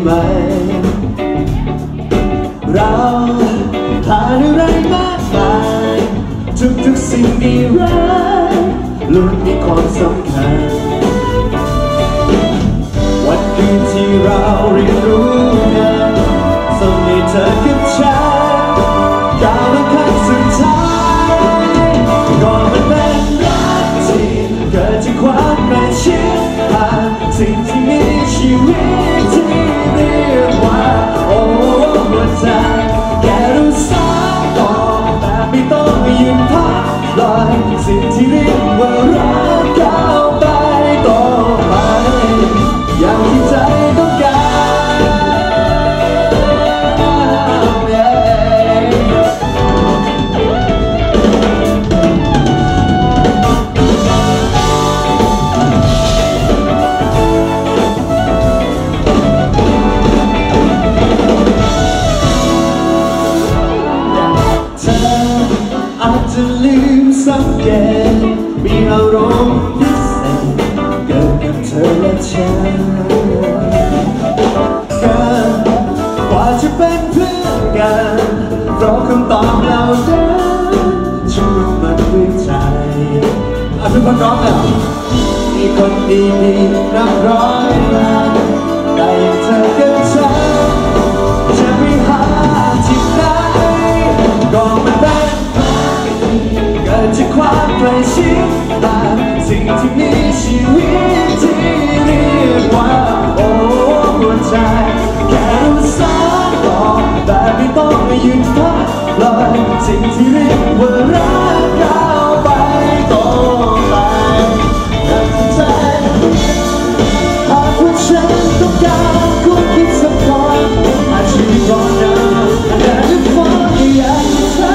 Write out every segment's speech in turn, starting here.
เราผ่านอะไรมากมายทุกสิ่งดีร้ายล้วนมีความสำคัญวันคืนที่เราเรียนรู้กันส่งให้เธอกับฉันก้าวมาขั้นสุดท้ายก็มันเป็นรักที่เกิดจากความใกล้ชิดผ่านสิ่งที่มีชีวิตที่เรียกว่าโอ้หัวใจแค่รู้สักก่อนแต่ไม่ต้องหยุดพักลอยสิ่งที่เรียกว่ารักก้าวไปต่อไปอย่างที่ใจต้องการจะลืมสังเกตมีอารมณ์พิเศษเกิดกับเธอและฉันเกินกว่าจะเป็นเพื่อนกันเพราะคำตอบเหล่านั้นฉันรู้มันด้วยใจทุกคนร้องแล้วมีคนดีๆนับร้อยล้านแต่ยังเธอกับฉันจะไม่หาที่ไหนก็มันเป็นเกิดจากความใกล้ชิดผ่านสิ่งที่มีชีวิตที่เรียกว่าโอ้หัวใจแค่รู้สักก่อนแต่ไม่ต้องหยุดพักเลยสิ่งที่เรียกว่ารักก้าวไปต่อไปอย่างที่ใจหากว่าฉันต้องการคนที่สักคนอาจจะมีก่อนนะแต่จะฟังอย่างเธอ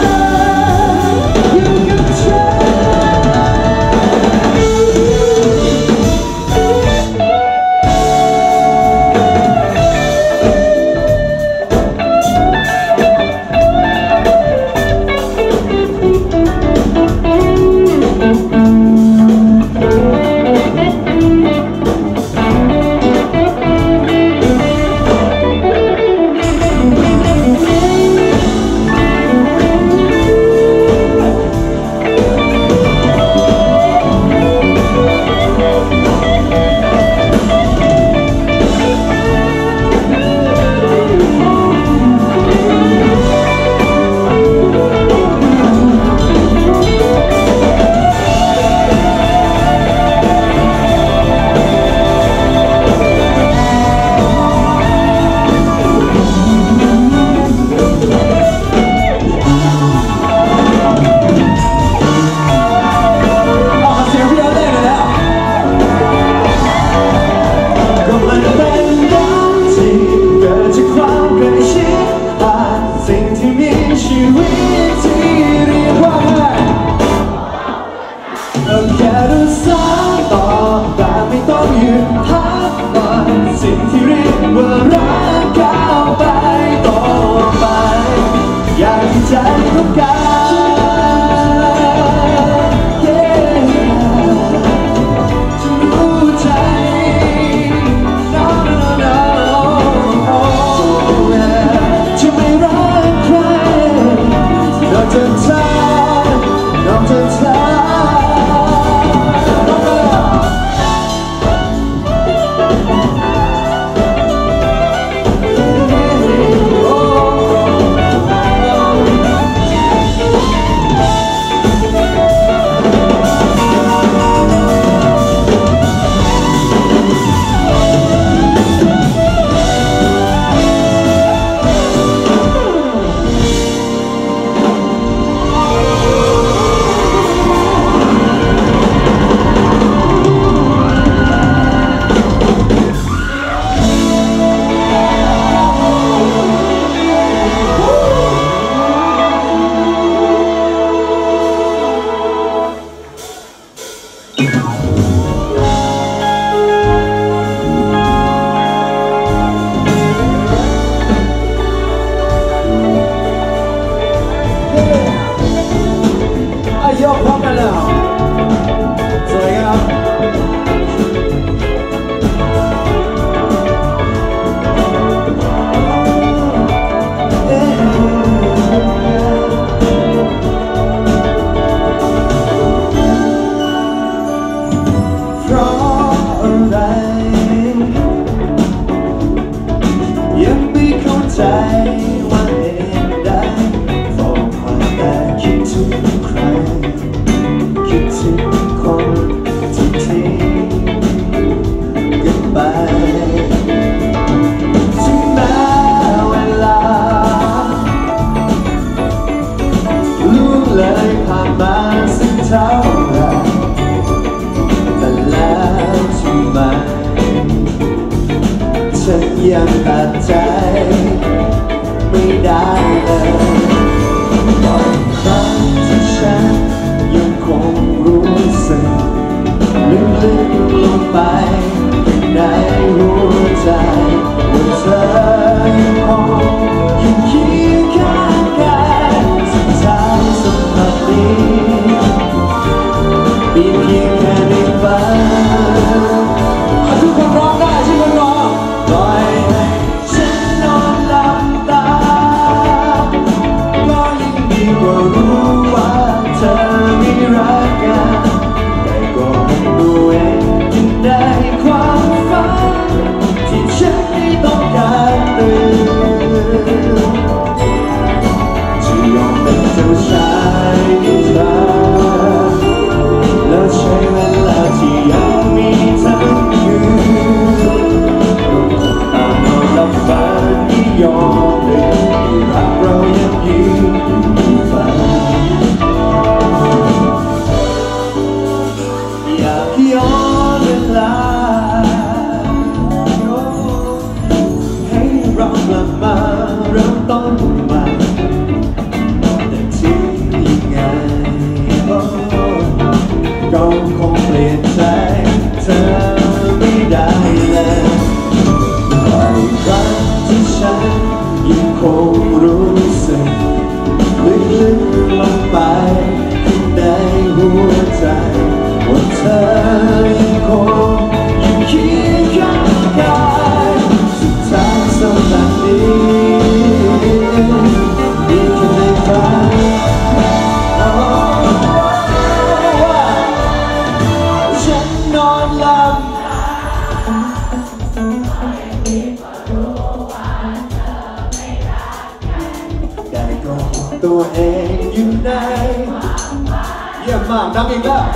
ใจว่าเหตุใดฟองคอยแต่คิดถึงใครคิดถึงคนที่ทิ้งกันไปถึงแม้เวลาล่วงเลยผ่านมาสักเท่าไรแต่แล้วทำไมฉันยังตัดใจไม่ได้เลยบางครั้งที่ฉันยังคงรู้สึกลึกๆลงไปในหัวใจว่าเธอยังคงอยู่เคียงข้างกันสุดท้ายสัมผัสนี้มีเพียงแค่ในฝันทุกคนร้องได้ใช่ไหมร้องปล่อยให้ฉันนอนหลับตาก็ยังดีกว่ารู้ว่าเธอไม่รักกันแต่ก็ไม่รู้เองยังได้ความฝันที่ฉันไม่ต้องการตื่นจะยอมเป็นเจ้าชายนิทราแล้วใช้เวลาที่ยังมีทั้งคืนตามนอนหลับฝันที่ยอมเลยที่รักเรายังยืนอยู่ฝันอยากย้อนเวลาให้เรากลับมาเริ่มต้นใหม่แต่ทิ้งยังไงก็คงเปลี่ยนใจเธอไม่ได้เลยบ่อยครั้งที่ฉันยังคงรู้สึกลึกๆลงไปในหัวใจว่าเธอยังคงอยู่เคียงข้างกายสุดท้ายสัปดาห์นี้มีแค่ในฝันฉันนอนหลับได้ก็ตัวเองอยู่ไหนเยี่ยมมากดังอีกแล้ว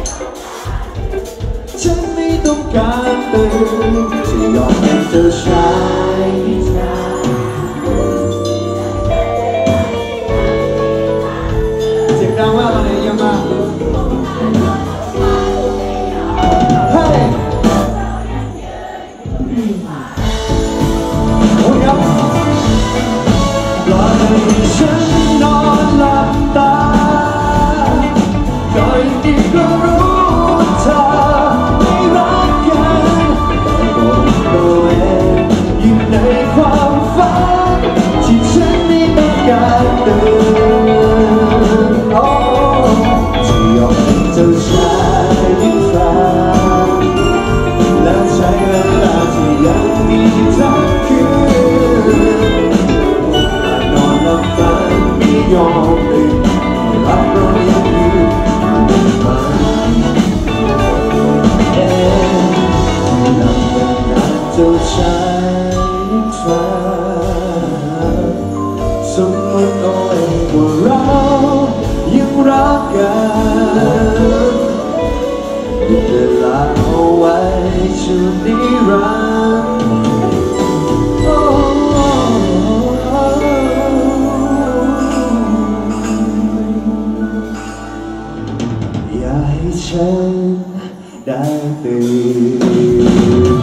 ฉันไม่ต้องการตื่นจะยอมเป็นเจ้าชายนิทราเสียงดังมากตอนนี้เยี่ยมมากเฮ้ยโอ้ยครับปล่อยให้ฉันนอนหลับตาก็ยังดีกว่ารู้ว่าเธอไม่รักกันแต่บอกตัวเองอยู่ในความฝันที่ฉันไม่ต้องการตื่นจะยอมเป็นเจ้าชายนิทราและใช้เวลาที่ยังมีทั้งคืนนอนหลับฝันไม่ยอมตื่นรักเรายังอยู่ฝันนำเวลาเจ้าชายนิทราสมมติเอาเองว่าเรายังรักกันหยุดเวลาเอาไว้ชั่วนิรันดร์อย่าให้ฉันได้ตื่น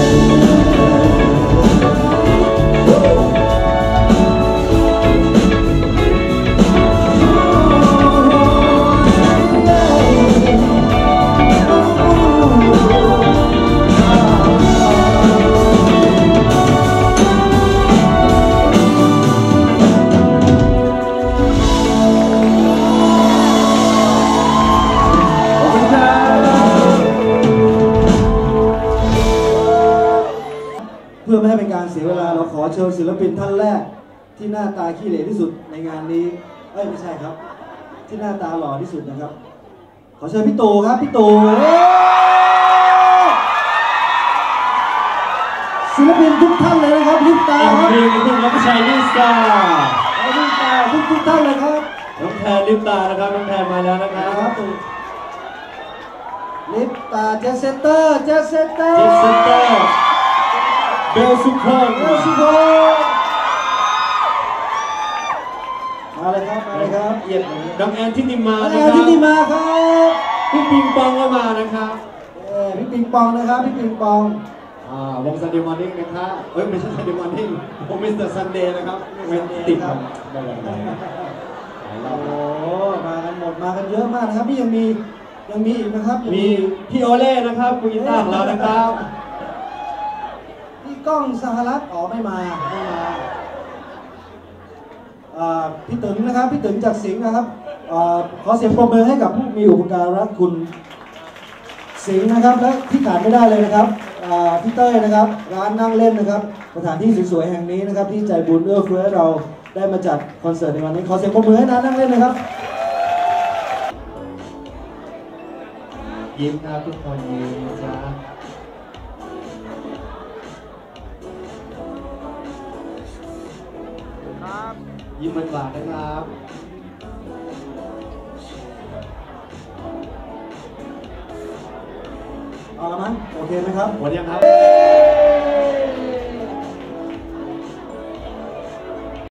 เพื่อไม่ให้เป็นการเสียเวลาเราขอเชิญศิลปินท่านแรกที่หน้าตาขี้เหร่ที่สุดในงานนี้ไม่ใช่ครับที่หน้าตาหล่อที่สุดนะครับขอเชิญพี่ตู่ครับพี่ตู่ศิลปินทุกท่านเลยนะครับลิปตาครับเพลงคุณน้องชายลิปตาลิปตาทุกท่านเลยครับน้องแทนลิปตานะครับน้องแทนมาแล้วนะครับลิปตาเจสเซนเตอร์เบลสุพรมาเลยครับมาเลยครับน้องแอนทิติมานะครับทิติมาครับพี่ปิงปองก็มานะครับพี่ปิงปองนะครับพี่ปิงปองวงซันเดย์มอร์นิ่งนะครับไม่ใช่ซันเดย์มอร์นิ่งวงมิสเตอร์ซันเดย์นะครับไม่ติดครับโอ้มากันหมดมากันเยอะมากนะครับนี่ยังมีอีกนะครับมีพี่โอเล่นะครับคุณกีตาร์ของเรานะครับพี่ก้องสหรัฐไม่มาพี่ตึงนะครับพี่ตึงจากสิงห์นะครับขอเสียงปรบมือให้กับผู้มีอุปการะคุณสิงห์นะครับและที่ขาดไม่ได้เลยนะครับพี่เต้ยนะครับร้านนั่งเล่นนะครับสถานที่สวยๆแห่งนี้นะครับที่ใจบุญเอื้อเฟื้อเราได้มาจัดคอนเสิร์ตในวันนี้ขอเสียงปรบมือให้ร้านนั่งเล่นนะครับยิ้มครับทุกคนยิ้มจ้ายิ้มมันหวานนะครับเอาละมั้งโอเคไหมครับหมดยังครับ